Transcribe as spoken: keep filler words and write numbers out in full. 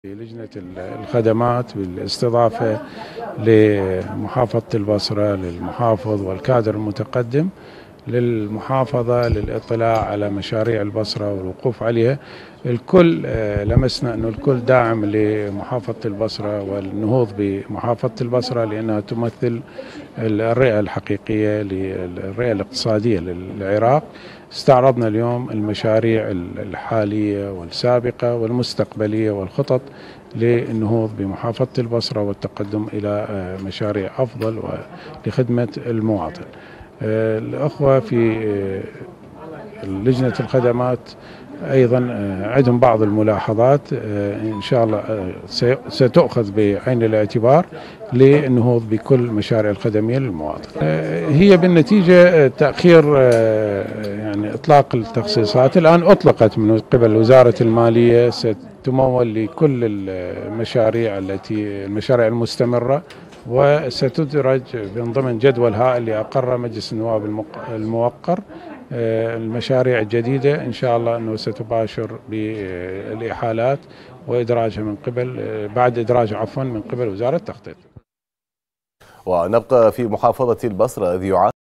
لجنة الخدمات بالاستضافة لمحافظة البصرة للمحافظ والكادر المتقدم للمحافظة للاطلاع على مشاريع البصرة والوقوف عليها. الكل لمسنا أنه الكل داعم لمحافظة البصرة والنهوض بمحافظة البصرة لأنها تمثل الرئة الحقيقية للرئة الاقتصادية للعراق. استعرضنا اليوم المشاريع الحالية والسابقة والمستقبلية والخطط للنهوض بمحافظة البصرة والتقدم إلى مشاريع أفضل ولخدمة المواطن. الأخوة في لجنة الخدمات أيضا عندهم بعض الملاحظات إن شاء الله ستؤخذ بعين الاعتبار للنهوض بكل المشاريع الخدمية للمواطن. هي بالنتيجة تأخير يعني إطلاق التخصيصات الآن أطلقت من قبل وزارة المالية، ستمول لكل المشاريع التي المشاريع المستمرة، وستدرج من ضمن جدولها اللي أقر مجلس النواب الموقر المشاريع الجديدة إن شاء الله أنه ستباشر بالإحالات وإدراجها من قبل بعد إدراج عفوا من قبل وزارة التخطيط. ونبقى في محافظة البصرة إذ يعاني